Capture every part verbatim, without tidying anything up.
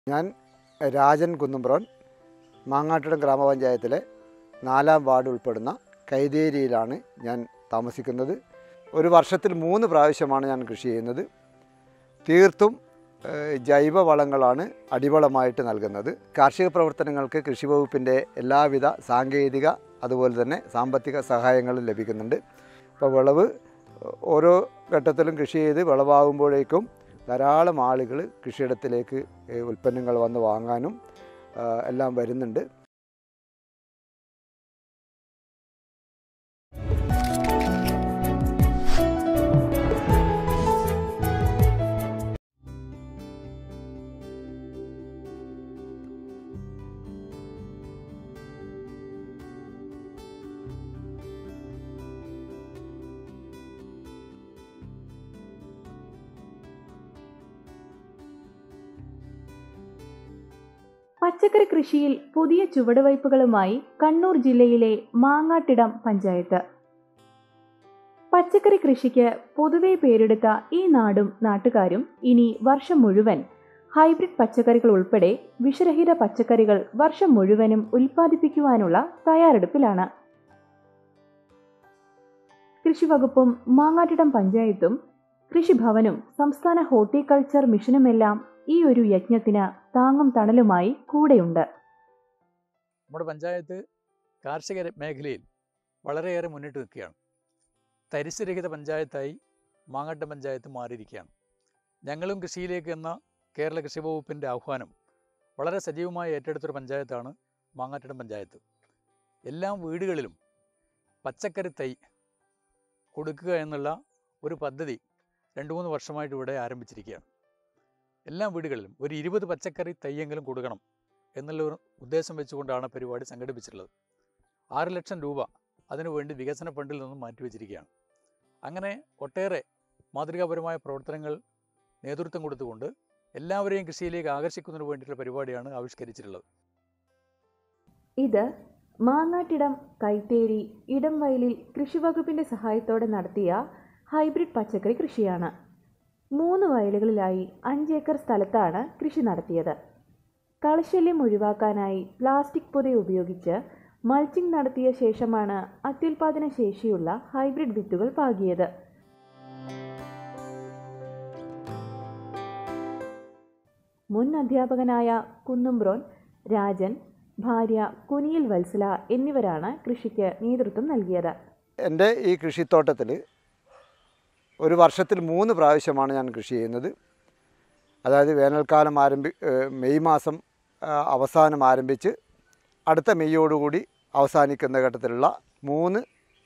ഞാൻ രാജൻ കുന്നുംബ്രോൻ മാങ്ങാട്ടിടം ഗ്രാമപഞ്ചായത്തിലെ നാലാം വാർഡ് ഉൾപ്പെടുന്ന കൈതേരിയിലാണ് ഞാൻ താമസിക്കുന്നത്. ഒരു വർഷത്തിൽ മൂന്ന് പ്രാവശ്യമാണ് ഞാൻ കൃഷി ചെയ്യുന്നത്. തീർത്തും ജൈവവളങ്ങളാണ് അടിവളമായിട്ട് നൽകുന്നത്. കാർഷിക പ്രവർത്തനങ്ങൾക്ക് കൃഷി വകുപ്പിൻ്റെ എല്ലാവിധ സാങ്കേതിക അതുപോലെ തന്നെ സാമ്പത്തിക സഹായങ്ങളും ലഭിക്കുന്നുണ്ട്. അപ്പോൾ വിളവ് ഓരോ ഘട്ടത്തിലും കൃഷി ചെയ്ത് വിളവാകുമ്പോഴേക്കും ധാരാളം ആളുകൾ കൃഷിയിടത്തിലേക്ക് ഉൽപ്പന്നങ്ങൾ വന്ന് വാങ്ങാനും എല്ലാം വരുന്നുണ്ട്. പച്ചക്കറി കൃഷിയിൽ പുതിയ ചുവടുവയ്പ്പുകളുമായി കണ്ണൂർ ജില്ലയിലെ മാങ്ങാട്ടിടം പഞ്ചായത്ത്. പച്ചക്കറി കൃഷിക്ക് പൊതുവെ പേരെടുത്ത ഈ നാടും നാട്ടുകാരും ഇനി വർഷം മുഴുവൻ ഹൈബ്രിഡ് പച്ചക്കറികൾ ഉൾപ്പെടെ വിഷരഹിത പച്ചക്കറികൾ വർഷം മുഴുവനും ഉൽപ്പാദിപ്പിക്കുവാനുള്ള തയ്യാറെടുപ്പിലാണ്. കൃഷിവകുപ്പും മാങ്ങാട്ടിടം പഞ്ചായത്തും കൃഷിഭവനും സംസ്ഥാന ഹോർട്ടിക്കൾച്ചർ മിഷനുമെല്ലാം ഈ ഒരു യജ്ഞത്തിന് താങ്ങും തണലുമായി കൂടെയുണ്ട്. നമ്മുടെ പഞ്ചായത്ത് കാർഷിക മേഖലയിൽ വളരെയേറെ മുന്നിട്ട് നിൽക്കുകയാണ്. തരിശുരഹിത പഞ്ചായത്തായി മാങ്ങാട്ടിടം പഞ്ചായത്ത് മാറിയിരിക്കുകയാണ്. ഞങ്ങളും കൃഷിയിലേക്ക് എന്ന കേരള കൃഷി വകുപ്പിൻ്റെ ആഹ്വാനം വളരെ സജീവമായി ഏറ്റെടുത്തൊരു പഞ്ചായത്താണ് മാങ്ങാട്ടിടം പഞ്ചായത്ത്. എല്ലാ വീടുകളിലും പച്ചക്കറി തൈ കൊടുക്കുക എന്നുള്ള ഒരു പദ്ധതി രണ്ട് മൂന്ന് വർഷമായിട്ട് ഇവിടെ ആരംഭിച്ചിരിക്കുകയാണ്. എല്ലാ വീടുകളിലും ഒരു ഇരുപത് പച്ചക്കറി തൈയെങ്കിലും കൊടുക്കണം എന്നുള്ള ഒരു ഉദ്ദേശം വെച്ചുകൊണ്ടാണ് പരിപാടി സംഘടിപ്പിച്ചിട്ടുള്ളത്. ആറ് ലക്ഷം രൂപ അതിനുവേണ്ടി വികസന ഫണ്ടിൽ നിന്നും മാറ്റിവെച്ചിരിക്കുകയാണ്. അങ്ങനെ ഒട്ടേറെ മാതൃകാപരമായ പ്രവർത്തനങ്ങൾ നേതൃത്വം കൊടുത്തുകൊണ്ട് എല്ലാവരെയും കൃഷിയിലേക്ക് ആകർഷിക്കുന്നതിന് വേണ്ടിയിട്ടുള്ള പരിപാടിയാണ് ആവിഷ്കരിച്ചിട്ടുള്ളത്. ഇത് മാങ്ങാട്ടിടം കൈതേരി ഇടംവയലിൽ കൃഷിവകുപ്പിന്റെ സഹായത്തോടെ നടത്തിയ ഹൈബ്രിഡ് പച്ചക്കറി കൃഷിയാണ്. മൂന്ന് വയലുകളിലായി അഞ്ചേക്കർ സ്ഥലത്താണ് കൃഷി നടത്തിയത്. കളശല്യം ഒഴിവാക്കാനായി പ്ലാസ്റ്റിക് പൊതി ഉപയോഗിച്ച് മൾച്ചിങ് നടത്തിയ ശേഷമാണ് അത്യുൽപാദന ശേഷിയുള്ള ഹൈബ്രിഡ് വിത്തുകൾ പാകിയത്. മുൻ അധ്യാപകനായ കുന്നുംബ്രോൻ രാജൻ, ഭാര്യ കുനിയിൽ വത്സല എന്നിവരാണ് കൃഷിക്ക് നേതൃത്വം നൽകിയത്. എൻ്റെ ഈ കൃഷിത്തോട്ടത്തിൽ ഒരു വർഷത്തിൽ മൂന്ന് പ്രാവശ്യമാണ് ഞാൻ കൃഷി ചെയ്യുന്നത്. അതായത് വേനൽക്കാലം ആരംഭി മെയ് മാസം അവസാനം ആരംഭിച്ച് അടുത്ത മെയ്യോടുകൂടി അവസാനിക്കുന്ന ഘട്ടത്തിലുള്ള മൂന്ന്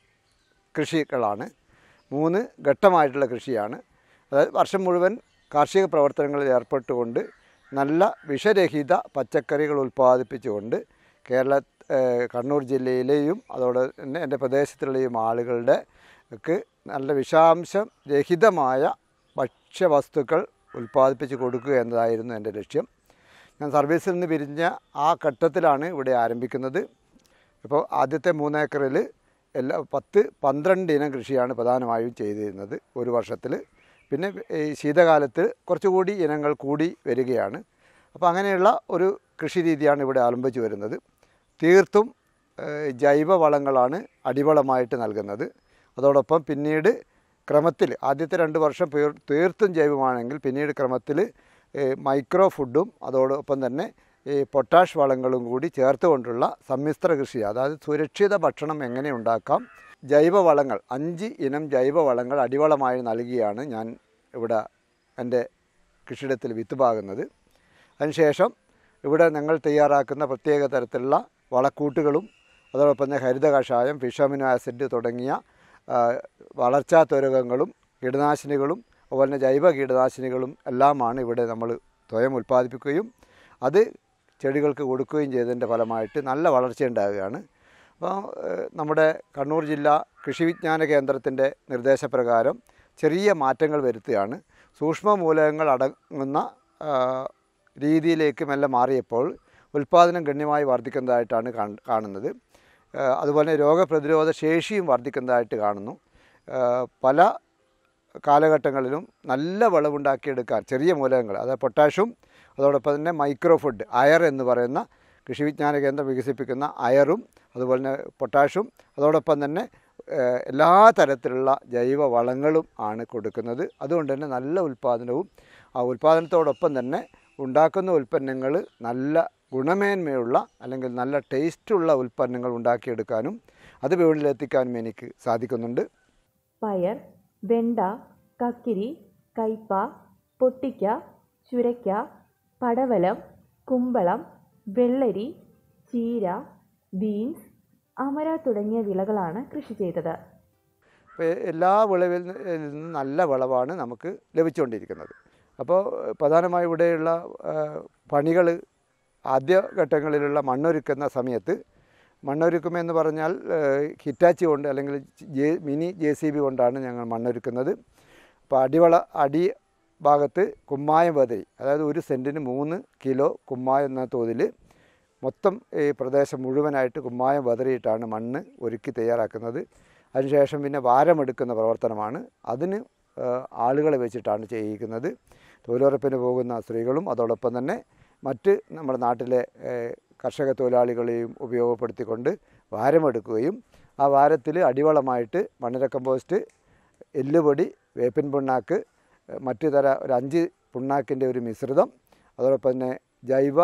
കൃഷികളാണ്. മൂന്ന് ഘട്ടമായിട്ടുള്ള കൃഷിയാണ്. അതായത് വർഷം മുഴുവൻ കാർഷിക പ്രവർത്തനങ്ങളിൽ ഏർപ്പെട്ടുകൊണ്ട് നല്ല വിഷരഹിത പച്ചക്കറികൾ ഉൽപ്പാദിപ്പിച്ചുകൊണ്ട് കേരള കണ്ണൂർ ജില്ലയിലെയും അതോടെ തന്നെ എൻ്റെ പ്രദേശത്തുള്ളയും ആളുകളുടെ ക്ക് നല്ല വിഷാംശം രഹിതമായ ഭക്ഷ്യവസ്തുക്കൾ ഉൽപ്പാദിപ്പിച്ച് കൊടുക്കുക എന്നതായിരുന്നു എൻ്റെ ലക്ഷ്യം. ഞാൻ സർവീസിൽ നിന്ന് പിരിഞ്ഞ ആ ഘട്ടത്തിലാണ് ഇവിടെ ആരംഭിക്കുന്നത്. ഇപ്പോൾ ആദ്യത്തെ മൂന്നേക്കറിൽ എല്ലാ പത്ത് പന്ത്രണ്ട് ഇനം കൃഷിയാണ് പ്രധാനമായും ചെയ്തിരുന്നത് ഒരു വർഷത്തിൽ. പിന്നെ ഈ ശീതകാലത്ത് കുറച്ചുകൂടി ഇനങ്ങൾ കൂടി വരികയാണ്. അപ്പോൾ അങ്ങനെയുള്ള ഒരു കൃഷി രീതിയാണ് ഇവിടെ അവലംബിച്ച് വരുന്നത്. തീർത്തും ജൈവവളങ്ങളാണ് അടിവളമായിട്ട് നൽകുന്നത്. അതോടൊപ്പം പിന്നീട് ക്രമത്തിൽ ആദ്യത്തെ രണ്ട് വർഷം തീർത്തും ജൈവമാണെങ്കിൽ പിന്നീട് ക്രമത്തിൽ മൈക്രോ ഫുഡും അതോടൊപ്പം തന്നെ ഈ പൊട്ടാഷ് വളങ്ങളും കൂടി ചേർത്തുകൊണ്ടുള്ള സമ്മിശ്ര കൃഷി, അതായത് സുരക്ഷിത ഭക്ഷണം എങ്ങനെ ഉണ്ടാക്കാം, ജൈവവളങ്ങൾ അഞ്ച് ഇനം ജൈവവളങ്ങൾ അടിവളമായി നൽകിയാണ് ഞാൻ ഇവിടെ എൻ്റെ കൃഷിയിടത്തിൽ വിത്ത് പാകുന്നത്. അതിനുശേഷം ഇവിടെ ഞങ്ങൾ തയ്യാറാക്കുന്ന പ്രത്യേക തരത്തിലുള്ള വളക്കൂട്ടുകളും അതോടൊപ്പം തന്നെ ഹരിത കഷായം, ഫിഷ് അമിനോ ആസിഡ് തുടങ്ങിയ വളർച്ചാ ത്വരകങ്ങളും കീടനാശിനികളും അതുപോലെ തന്നെ ജൈവ കീടനാശിനികളും എല്ലാമാണ് ഇവിടെ നമ്മൾ സ്വയം ഉൽപ്പാദിപ്പിക്കുകയും അത് ചെടികൾക്ക് കൊടുക്കുകയും ചെയ്തതിൻ്റെ ഫലമായിട്ട് നല്ല വളർച്ചയുണ്ടാകുകയാണ്. അപ്പോൾ നമ്മുടെ കണ്ണൂർ ജില്ലാ കൃഷി വിജ്ഞാന കേന്ദ്രത്തിൻ്റെ നിർദ്ദേശപ്രകാരം ചെറിയ മാറ്റങ്ങൾ വരുത്തുകയാണ്. സൂക്ഷ്മ മൂലകങ്ങൾ അടങ്ങുന്ന രീതിയിലേക്ക് മെല്ലെ മാറിയപ്പോൾ ഉൽപ്പാദനം ഗണ്യമായി വർദ്ധിക്കുന്നതായിട്ടാണ് കാണുന്നത്. അതുപോലെ രോഗപ്രതിരോധ ശേഷിയും വർദ്ധിക്കുന്നതായിട്ട് കാണുന്നു. പല കാലഘട്ടങ്ങളിലും നല്ല വിളവുണ്ടാക്കിയെടുക്കാൻ ചെറിയ മൂലകങ്ങൾ, അതായത് പൊട്ടാഷ്യം അതോടൊപ്പം തന്നെ മൈക്രോ ഫുഡ് അയർ എന്ന് പറയുന്ന കൃഷി വിജ്ഞാന കേന്ദ്രം വികസിപ്പിക്കുന്ന അയറും അതുപോലെ തന്നെ പൊട്ടാഷും അതോടൊപ്പം തന്നെ എല്ലാ തരത്തിലുള്ള ജൈവ വളങ്ങളും ആണ് കൊടുക്കുന്നത്. അതുകൊണ്ട് തന്നെ നല്ല ഉൽപ്പാദനവും ആ ഉൽപ്പാദനത്തോടൊപ്പം തന്നെ ഉണ്ടാക്കുന്ന ഉൽപ്പന്നങ്ങൾ നല്ല ഗുണമേന്മയുള്ള അല്ലെങ്കിൽ നല്ല ടേസ്റ്റുള്ള ഉൽപ്പന്നങ്ങൾ ഉണ്ടാക്കിയെടുക്കാനും അത് വിപണിയിലെത്തിക്കാനും എനിക്ക് സാധിക്കുന്നുണ്ട്. പയർ, വെണ്ട, കക്കിരി, കയ്പ, പൊട്ടിക്ക, ചുരയ്ക്ക, പടവലം, കുമ്പളം, വെള്ളരി, ചീര, ബീൻസ്, അമര തുടങ്ങിയ വിളകളാണ് കൃഷി ചെയ്തത്. എല്ലാ വിളവിൽ നിന്നും നല്ല വിളവാണ് നമുക്ക് ലഭിച്ചുകൊണ്ടിരിക്കുന്നത്. അപ്പോൾ പ്രധാനമായും ഇവിടെയുള്ള പണികൾ ആദ്യഘട്ടങ്ങളിലുള്ള മണ്ണൊരുക്കുന്ന സമയത്ത് മണ്ണൊരുക്കുമെന്ന് പറഞ്ഞാൽ ഹിറ്റാച്ചി കൊണ്ട് അല്ലെങ്കിൽ J mini J C B കൊണ്ടാണ് ഞങ്ങൾ മണ്ണൊരുക്കുന്നത്. അപ്പോൾ അടിവള അടി ഭാഗത്ത് കുമ്മായം വെതറി, അതായത് ഒരു സെൻറ്റിന് മൂന്ന് കിലോ കുമ്മായം എന്ന തോതിൽ മൊത്തം ഈ പ്രദേശം മുഴുവനായിട്ട് കുമ്മായം വെതറിയിട്ടാണ് മണ്ണ് ഒരുക്കി തയ്യാറാക്കുന്നത്. അതിനുശേഷം പിന്നെ വാരമെടുക്കുന്ന പ്രവർത്തനമാണ്. അതിന് ആളുകളെ വെച്ചിട്ടാണ് ചെയ്യിക്കുന്നത്. തൊഴിലുറപ്പിന് പോകുന്ന സ്ത്രീകളും അതോടൊപ്പം തന്നെ മറ്റ് നമ്മുടെ നാട്ടിലെ കർഷക തൊഴിലാളികളെയും ഉപയോഗപ്പെടുത്തിക്കൊണ്ട് വാരമെടുക്കുകയും ആ വാരത്തിൽ അടിവളമായിട്ട് മണ്ണിര കമ്പോസ്റ്റ്, എല്ലുപൊടി, വേപ്പിൻ പിണ്ണാക്ക്, മറ്റു തര ഒരു അഞ്ച് പിണ്ണാക്കിൻ്റെ ഒരു മിശ്രിതം, അതോടൊപ്പം തന്നെ ജൈവ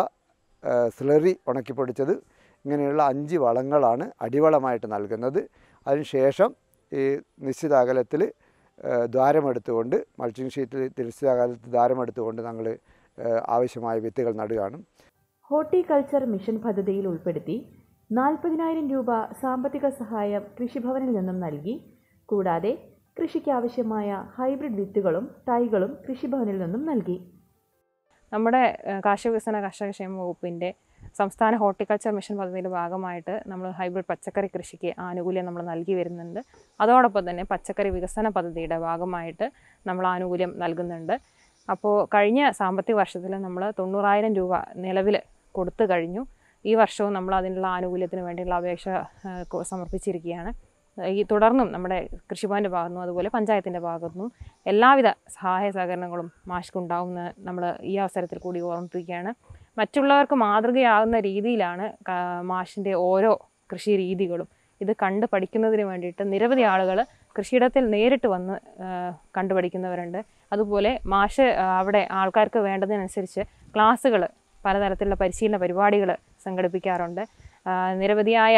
സ്ലറി ഉണക്കിപ്പൊടിച്ചത്, ഇങ്ങനെയുള്ള അഞ്ച് വളങ്ങളാണ് അടിവളമായിട്ട് നൽകുന്നത്. അതിനുശേഷം ഈ നിശ്ചിത അകലത്തിൽ ദ്വാരമെടുത്തുകൊണ്ട് മൾച്ചിങ് ഷീറ്റിൽ നിശ്ചിത അകലത്തിൽ ദ്വാരമെടുത്തുകൊണ്ട് ഞങ്ങൾ ആവശ്യമായ വിത്തുകൾ നടുകയാണ്. ഹോർട്ടിക്കൾച്ചർ മിഷൻ പദ്ധതിയിൽ ഉൾപ്പെടുത്തി നാൽപ്പതിനായിരം രൂപ സാമ്പത്തിക സഹായം കൃഷിഭവനിൽ നിന്നും നൽകി. കൂടാതെ കൃഷിക്ക് ആവശ്യമായ ഹൈബ്രിഡ് വിത്തുകളും തൈകളും കൃഷിഭവനിൽ നിന്നും നൽകി. നമ്മുടെ കാർഷിക വികസന കർഷക ക്ഷേമ വകുപ്പിൻ്റെ സംസ്ഥാന ഹോർട്ടിക്കൾച്ചർ മിഷൻ പദ്ധതിയുടെ ഭാഗമായിട്ട് നമ്മൾ ഹൈബ്രിഡ് പച്ചക്കറി കൃഷിക്ക് ആനുകൂല്യം നമ്മൾ നൽകി വരുന്നുണ്ട്. അതോടൊപ്പം തന്നെ പച്ചക്കറി വികസന പദ്ധതിയുടെ ഭാഗമായിട്ട് നമ്മൾ ആനുകൂല്യം നൽകുന്നുണ്ട്. അപ്പോൾ കഴിഞ്ഞ സാമ്പത്തിക വർഷത്തിൽ നമ്മൾ തൊണ്ണൂറായിരം രൂപ നിലവിൽ കൊടുത്തു കഴിഞ്ഞു. ഈ വർഷവും നമ്മൾ അതിനുള്ള ആനുകൂല്യത്തിന് വേണ്ടിയുള്ള അപേക്ഷ സമർപ്പിച്ചിരിക്കുകയാണ്. ഈ തുടർന്നും നമ്മുടെ കൃഷിഭവൻ്റെ ഭാഗത്തുനിന്നും അതുപോലെ പഞ്ചായത്തിൻ്റെ ഭാഗത്തുനിന്നും എല്ലാവിധ സഹായ സഹകരണങ്ങളും മാഷ്ക്കുണ്ടാവുമെന്ന് നമ്മൾ ഈ അവസരത്തിൽ കൂടി ഓർമ്മിപ്പിക്കുകയാണ്. മറ്റുള്ളവർക്ക് മാതൃകയാകുന്ന രീതിയിലാണ് മാഷിൻ്റെ ഓരോ കൃഷി രീതികളും. ഇത് കണ്ട് പഠിക്കുന്നതിന് വേണ്ടിയിട്ട് നിരവധി ആളുകൾ കൃഷിയിടത്തിൽ നേരിട്ട് വന്ന് കണ്ടുപഠിക്കുന്നവരുണ്ട്. അതുപോലെ മാഷ് അവിടെ ആൾക്കാർക്ക് വേണ്ടതിനനുസരിച്ച് ക്ലാസ്സുകൾ, പലതരത്തിലുള്ള പരിശീലന പരിപാടികൾ സംഘടിപ്പിക്കാറുണ്ട്. നിരവധിയായ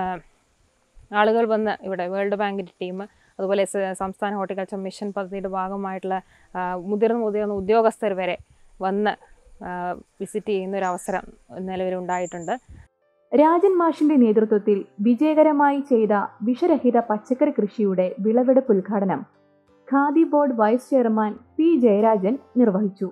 ആളുകൾ വന്ന് ഇവിടെ വേൾഡ് ബാങ്കിൻ്റെ ടീം, അതുപോലെ സംസ്ഥാന ഹോർട്ടിക്കൾച്ചർ മിഷൻ പദ്ധതിയുടെ ഭാഗമായിട്ടുള്ള മുതിർന്ന മുതിർന്ന ഉദ്യോഗസ്ഥർ വരെ വന്ന് വിസിറ്റ് ചെയ്യുന്ന ഒരു അവസരം നിലവിലുണ്ടായിട്ടുണ്ട്. രാജൻ മാഷിന്റെ നേതൃത്വത്തിൽ വിജയകരമായി ചെയ്ത വിഷരഹിത പച്ചക്കറി കൃഷിയുടെ വിളവെടുപ്പ് ഉദ്ഘാടനം Khadi board vice chairman P Jayarajan നിർവഹിച്ചു.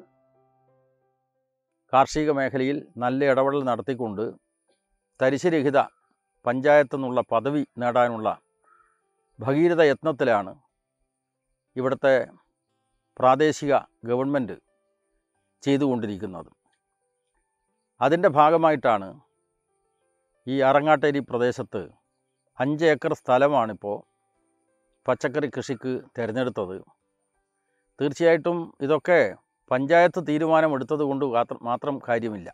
കാർഷിക മേഖലയിൽ നല്ല ഇടപെടൽ നടത്തിക്കൊണ്ട് തരിശുരഹിത പഞ്ചായത്ത് എന്നുള്ള പദവി നേടാനുള്ള ഭഗീരഥ യത്നത്തിലാണ് ഇവിടുത്തെ പ്രാദേശിക ഗവൺമെൻറ് ചെയ്തുകൊണ്ടിരിക്കുന്നത്. അതിൻ്റെ ഭാഗമായിട്ടാണ് ഈ അറങ്ങാട്ടേരി പ്രദേശത്ത് അഞ്ച് ഏക്കർ സ്ഥലമാണിപ്പോൾ പച്ചക്കറി കൃഷിക്ക് തിരഞ്ഞെടുത്തത്. തീർച്ചയായിട്ടും ഇതൊക്കെ പഞ്ചായത്ത് തീരുമാനമെടുത്തത് കൊണ്ട് മാത്രം കാര്യമില്ല,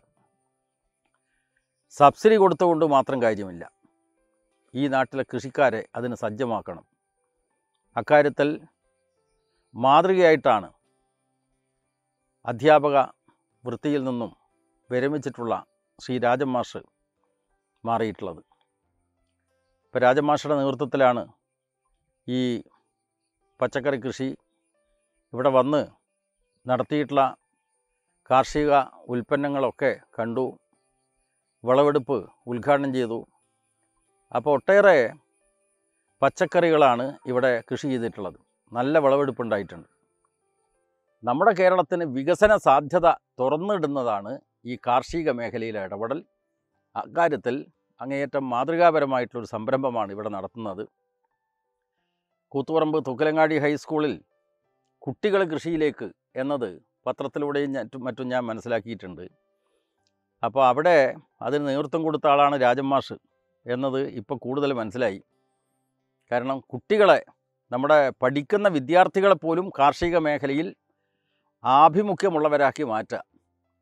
സബ്സിഡി കൊടുത്തുകൊണ്ട് മാത്രം കാര്യമില്ല. ഈ നാട്ടിലെ കൃഷിക്കാരെ അതിന് സജ്ജമാക്കണം. അക്കാര്യത്തിൽ മാതൃകയായിട്ടാണ് അധ്യാപക വൃത്തിയിൽ നിന്നും വിരമിച്ചിട്ടുള്ള ശ്രീ രാജൻ മാഷ് മാറിയിട്ടുള്ളത്. ഇപ്പോൾ രാജൻ മാഷയുടെ നേതൃത്വത്തിലാണ് ഈ പച്ചക്കറി കൃഷി ഇവിടെ വന്ന് നടത്തിയിട്ടുള്ള കാർഷിക ഉൽപ്പന്നങ്ങളൊക്കെ കണ്ടു, വിളവെടുപ്പ് ഉദ്ഘാടനം ചെയ്തു. അപ്പോൾ ഒട്ടേറെ പച്ചക്കറികളാണ് ഇവിടെ കൃഷി ചെയ്തിട്ടുള്ളത്. നല്ല വിളവെടുപ്പുണ്ടായിട്ടുണ്ട്. നമ്മുടെ കേരളത്തിന് വികസന സാധ്യത തുറന്നിടുന്നതാണ് ഈ കാർഷിക മേഖലയിലെ ഇടപെടൽ. അക്കാര്യത്തിൽ അങ്ങേയറ്റം മാതൃകാപരമായിട്ടുള്ളൊരു സംരംഭമാണ് ഇവിടെ നടത്തുന്നത്. കൂത്തുപറമ്പ് തുക്കലങ്ങാടി ഹൈസ്കൂളിൽ കുട്ടികൾ കൃഷിയിലേക്ക് എന്നത് പത്രത്തിലൂടെയും മറ്റും ഞാൻ മനസ്സിലാക്കിയിട്ടുണ്ട്. അപ്പോൾ അവിടെ അതിന് നേതൃത്വം കൊടുത്ത ആളാണ് രാജൻ മാഷ് എന്നത് ഇപ്പോൾ കൂടുതൽ മനസ്സിലായി. കാരണം കുട്ടികളെ, നമ്മുടെ പഠിക്കുന്ന വിദ്യാർത്ഥികളെ പോലും കാർഷിക മേഖലയിൽ ആഭിമുഖ്യമുള്ളവരാക്കി മാറ്റുക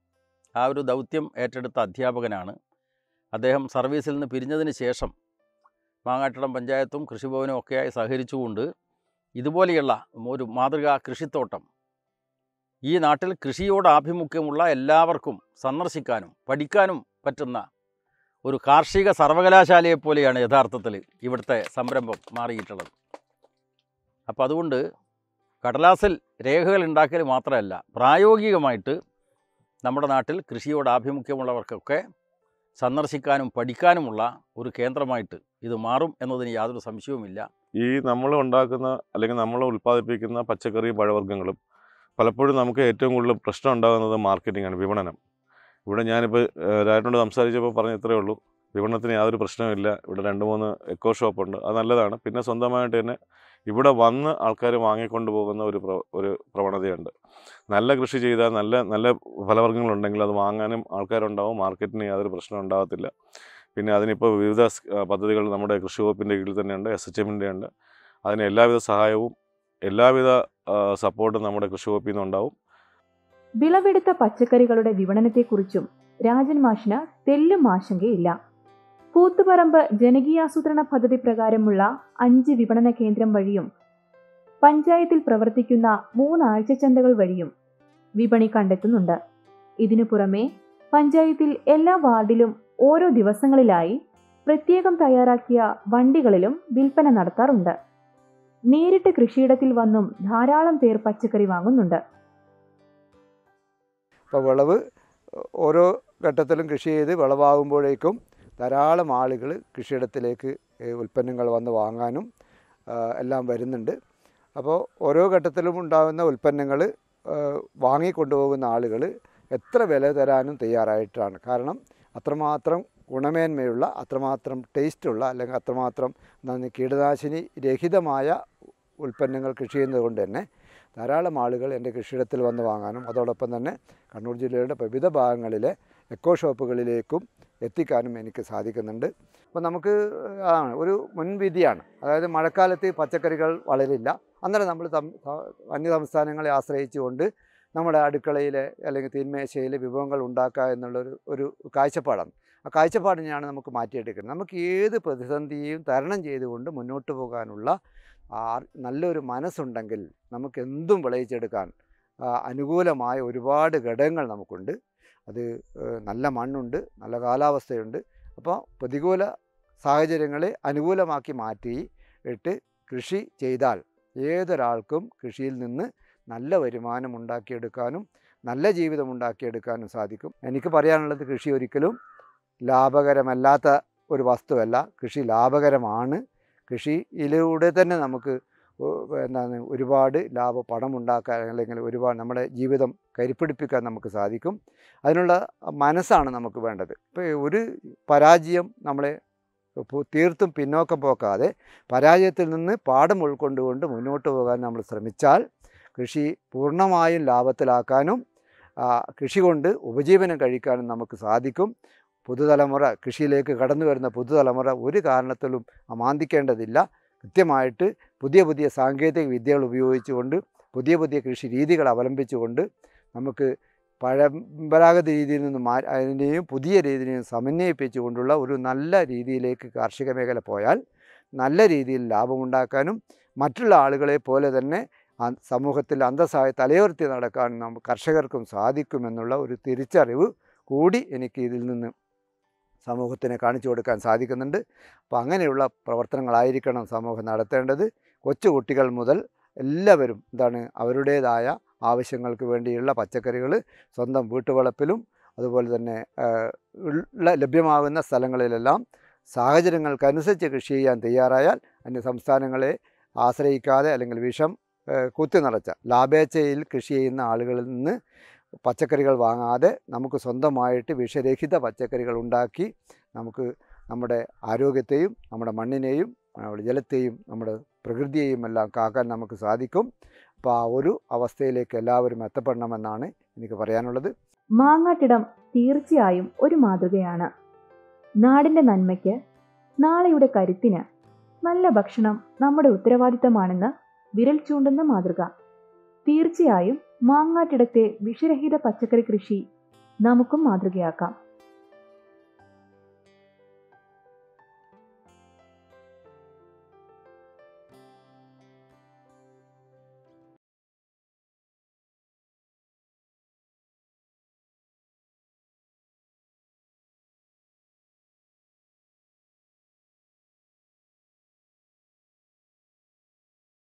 ആ ഒരു ദൗത്യം ഏറ്റെടുത്ത അധ്യാപകനാണ്. അദ്ദേഹം സർവീസിൽ നിന്ന് പിരിഞ്ഞതിന് ശേഷം മാങ്ങാട്ടിടം പഞ്ചായത്തും കൃഷിഭവനും ഒക്കെയായി സഹകരിച്ചുകൊണ്ട് ഇതുപോലെയുള്ള ഒരു മാതൃകാ കൃഷിത്തോട്ടം ഈ നാട്ടിൽ കൃഷിയോട് ആഭിമുഖ്യമുള്ള എല്ലാവർക്കും സന്ദർശിക്കാനും പഠിക്കാനും പറ്റുന്ന ഒരു കാർഷിക സർവകലാശാലയെപ്പോലെയാണ് യഥാർത്ഥത്തിൽ ഇവിടുത്തെ സംരംഭം മാറിയിട്ടുള്ളത്. അപ്പോൾ അതുകൊണ്ട് കടലാസിൽ രേഖകൾ ഉണ്ടാക്കൽ മാത്രമല്ല, പ്രായോഗികമായിട്ട് നമ്മുടെ നാട്ടിൽ കൃഷിയോട് ആഭിമുഖ്യമുള്ളവർക്കൊക്കെ സന്ദർശിക്കാനും പഠിക്കാനുമുള്ള ഒരു കേന്ദ്രമായിട്ട് ഇത് മാറും എന്നതിന് യാതൊരു സംശയവുമില്ല. ഈ നമ്മൾ ഉണ്ടാക്കുന്ന അല്ലെങ്കിൽ നമ്മൾ ഉൽപ്പാദിപ്പിക്കുന്ന പച്ചക്കറിയും പഴവർഗ്ഗങ്ങളും പലപ്പോഴും നമുക്ക് ഏറ്റവും കൂടുതൽ പ്രശ്നം ഉണ്ടാകുന്നത് മാർക്കറ്റിംഗ് ആണ്, വിപണനം. ഇവിടെ ഞാനിപ്പോൾ രാജനോട് സംസാരിച്ചപ്പോൾ പറഞ്ഞ ഇത്രയേ ഉള്ളൂ, വിപണനത്തിന് യാതൊരു പ്രശ്നമില്ല. ഇവിടെ രണ്ട് മൂന്ന് എക്കോ ഷോപ്പുണ്ട്, അത് നല്ലതാണ്. പിന്നെ സ്വന്തമായിട്ട് തന്നെ ഇവിടെ വന്ന് ആൾക്കാർ വാങ്ങിക്കൊണ്ട് പോകുന്ന ഒരു പ്ര ഒരു പ്രവണതയുണ്ട്. നല്ല കൃഷി ചെയ്താൽ നല്ല നല്ല ഫലവർഗ്ഗങ്ങളുണ്ടെങ്കിൽ അത് വാങ്ങാനും ആൾക്കാരുണ്ടാവും, മാർക്കറ്റിന് യാതൊരു പ്രശ്നം ഉണ്ടാകത്തില്ല. പിന്നെ അതിനിപ്പോൾ വിവിധ പദ്ധതികൾ നമ്മുടെ കൃഷി വകുപ്പിൻ്റെ കീഴിൽ തന്നെയുണ്ട്, എസ് എച്ച് എമ്മിൻ്റെ ഉണ്ട്. അതിന് എല്ലാവിധ സഹായവും എല്ലാവിധ സപ്പോർട്ടും നമ്മുടെ കൃഷി വകുപ്പിൽ നിന്നുണ്ടാവും. വിളവെടുത്ത പച്ചക്കറികളുടെ വിപണനത്തെക്കുറിച്ചും രാജൻ മാഷിന് തെല്ലും ആശങ്കയില്ല. കൂത്തുപറമ്പ് ജനകീയാസൂത്രണ പദ്ധതി പ്രകാരമുള്ള അഞ്ച് വിപണന കേന്ദ്രം വഴിയും പഞ്ചായത്തിൽ പ്രവർത്തിക്കുന്ന മൂന്ന് ആഴ്ചച്ചന്തകൾ വഴിയും വിപണി കണ്ടെത്തുന്നുണ്ട്. ഇതിനു പുറമെ പഞ്ചായത്തിൽ എല്ലാ വാർഡിലും ഓരോ ദിവസങ്ങളിലായി പ്രത്യേകം തയ്യാറാക്കിയ വണ്ടികളിലും വിൽപ്പന നടത്താറുണ്ട്. നേരിട്ട് കൃഷിയിടത്തിൽ വന്നും ധാരാളം പേർ പച്ചക്കറി വാങ്ങുന്നുണ്ട്. ഇപ്പോൾ വിളവ് ഓരോ ഘട്ടത്തിലും കൃഷി ചെയ്ത് വിളവാകുമ്പോഴേക്കും ധാരാളം ആളുകൾ കൃഷിയിടത്തിലേക്ക് ഉൽപ്പന്നങ്ങൾ വന്ന് വാങ്ങാനും എല്ലാം വരുന്നുണ്ട്. അപ്പോൾ ഓരോ ഘട്ടത്തിലും ഉണ്ടാകുന്ന ഉൽപ്പന്നങ്ങൾ വാങ്ങിക്കൊണ്ടുപോകുന്ന ആളുകൾ എത്ര വില തരാനും തയ്യാറായിട്ടാണ്. കാരണം അത്രമാത്രം ഗുണമേന്മയുള്ള, അത്രമാത്രം ടേസ്റ്റുള്ള, അല്ലെങ്കിൽ അത്രമാത്രം എന്താണ് കീടനാശിനി രഹിതമായ ഉൽപ്പന്നങ്ങൾ കൃഷി ചെയ്യുന്നത് കൊണ്ട് തന്നെ ധാരാളം ആളുകൾ എൻ്റെ കൃഷിയിടത്തിൽ വന്ന് വാങ്ങാനും അതോടൊപ്പം തന്നെ കണ്ണൂർ ജില്ലയുടെ വിവിധ ഭാഗങ്ങളിലെ എക്കോ ഷോപ്പുകളിലേക്കും എത്തിക്കാനും എനിക്ക് സാധിക്കുന്നുണ്ട്. അപ്പോൾ നമുക്ക് ആണ് ഒരു മുൻവിധിയാണ്. അതായത് മഴക്കാലത്ത് പച്ചക്കറികൾ വളരില്ല, അന്നേരം നമ്മൾ അന്യ സംസ്ഥാനങ്ങളെ ആശ്രയിച്ചുകൊണ്ട് നമ്മുടെ അടുക്കളയിലെ അല്ലെങ്കിൽ തീന്മേശയിലെ വിഭവങ്ങൾ ഉണ്ടാക്കുക എന്നുള്ളൊരു ഒരു കാഴ്ചപ്പാടാണ്. ആ കാഴ്ചപ്പാടിനെയാണ് നമുക്ക് മാറ്റിയെടുക്കുന്നത്. നമുക്ക് ഏത് പ്രതിസന്ധിയും തരണം ചെയ്തുകൊണ്ട് മുന്നോട്ട് പോകാനുള്ള നല്ലൊരു മനസ്സുണ്ടെങ്കിൽ നമുക്ക് എന്തും വിളയിച്ചെടുക്കാൻ അനുകൂലമായ ഒരുപാട് ഘടകങ്ങൾ നമുക്കുണ്ട്. അത് നല്ല മണ്ണുണ്ട്, നല്ല കാലാവസ്ഥയുണ്ട്. അപ്പോൾ പ്രതികൂല സാഹചര്യങ്ങളെ അനുകൂലമാക്കി മാറ്റി ഇട്ട് കൃഷി ചെയ്താൽ ഏതൊരാൾക്കും കൃഷിയിൽ നിന്ന് നല്ല വരുമാനം ഉണ്ടാക്കിയെടുക്കാനും നല്ല ജീവിതം ഉണ്ടാക്കിയെടുക്കാനും സാധിക്കും. എനിക്ക് പറയാനുള്ളത്, കൃഷി ഒരിക്കലും ലാഭകരമല്ലാത്ത ഒരു വസ്തുവല്ല. കൃഷി ലാഭകരമാണ്. കൃഷിയിലൂടെ തന്നെ നമുക്ക് എന്താണ് ഒരുപാട് ലാഭ പണം ഉണ്ടാക്കാൻ അല്ലെങ്കിൽ ഒരുപാട് നമ്മുടെ ജീവിതം കരിപ്പിടിപ്പിക്കാൻ നമുക്ക് സാധിക്കും. അതിനുള്ള മനസ്സാണ് നമുക്ക് വേണ്ടത്. ഇപ്പോൾ ഒരു പരാജയം നമ്മളെ തീർത്തും പിന്നോക്കം പോക്കാതെ പരാജയത്തിൽ നിന്ന് പാഠം ഉൾക്കൊണ്ടുകൊണ്ട് മുന്നോട്ട് പോകാൻ നമ്മൾ ശ്രമിച്ചാൽ കൃഷി പൂർണ്ണമായും ലാഭത്തിലാക്കാനും കൃഷി കൊണ്ട് ഉപജീവനം കഴിക്കാനും നമുക്ക് സാധിക്കും. പുതുതലമുറ കൃഷിയിലേക്ക് കടന്നു വരുന്ന പുതുതലമുറ ഒരു കാരണത്തിലും അമാന്തിക്കേണ്ടതില്ല. കൃത്യമായിട്ട് പുതിയ പുതിയ സാങ്കേതിക വിദ്യകൾ ഉപയോഗിച്ചുകൊണ്ട് പുതിയ പുതിയ കൃഷി രീതികൾ അവലംബിച്ചുകൊണ്ട് നമുക്ക് പരമ്പരാഗത രീതിയിൽ നിന്ന് മാ അതിനെയും പുതിയ രീതിയിലും സമന്വയിപ്പിച്ചുകൊണ്ടുള്ള ഒരു നല്ല രീതിയിലേക്ക് കാർഷിക മേഖല പോയാൽ നല്ല രീതിയിൽ ലാഭമുണ്ടാക്കാനും മറ്റുള്ള ആളുകളെ പോലെ തന്നെ സമൂഹത്തിൽ അന്തസ്സായി തലയുയർത്തി നടക്കാൻ നമുക്ക് കർഷകർക്കും സാധിക്കുമെന്നുള്ള ഒരു തിരിച്ചറിവ് കൂടി എനിക്ക് ഇതിൽ നിന്ന് സമൂഹത്തിനെ കാണിച്ചു കൊടുക്കാൻ സാധിക്കുന്നുണ്ട്. അപ്പോൾ അങ്ങനെയുള്ള പ്രവർത്തനങ്ങളായിരിക്കണം സമൂഹം നടത്തേണ്ടത്. കൊച്ചു കുട്ടികൾ മുതൽ എല്ലാവരും എന്താണ് അവരുടേതായ ആവശ്യങ്ങൾക്ക് വേണ്ടിയുള്ള പച്ചക്കറികൾ സ്വന്തം വീട്ടുവളപ്പിലും അതുപോലെ തന്നെ ഉള്ള ലഭ്യമാകുന്ന സ്ഥലങ്ങളിലെല്ലാം സാഹചര്യങ്ങൾക്കനുസരിച്ച് കൃഷി ചെയ്യാൻ തയ്യാറായാൽ അന്യ സംസ്ഥാനങ്ങളെ ആശ്രയിക്കാതെ അല്ലെങ്കിൽ വിഷം കുത്തി നിറച്ച ലാഭേച്ഛയിൽ കൃഷി ചെയ്യുന്ന ആളുകളിൽ നിന്ന് പച്ചക്കറികൾ വാങ്ങാതെ നമുക്ക് സ്വന്തമായിട്ട് വിഷരഹിത പച്ചക്കറികൾ ഉണ്ടാക്കി നമുക്ക് നമ്മുടെ ആരോഗ്യത്തെയും നമ്മുടെ മണ്ണിനെയും നമ്മുടെ ജലത്തെയും നമ്മുടെ പ്രകൃതിയെയും എല്ലാം കാക്കാൻ നമുക്ക് സാധിക്കും. അപ്പോൾ ആ ഒരു അവസ്ഥയിലേക്ക് എല്ലാവരും എത്തപ്പെടണമെന്നാണ് എനിക്ക് പറയാനുള്ളത്. മാങ്ങാട്ടിടം തീർച്ചയായും ഒരു മാതൃകയാണ്. നാടിൻ്റെ നന്മയ്ക്ക്, നാളെയുടെ കരുത്തിന് നല്ല ഭക്ഷണം നമ്മുടെ ഉത്തരവാദിത്തമാണെന്ന് വിരൽ ചൂണ്ടുന്ന മാതൃക. തീർച്ചയായും മാങ്ങാട്ടിടത്തെ വിഷരഹിത പച്ചക്കറി കൃഷി നമുക്കും മാതൃകയാക്കാം.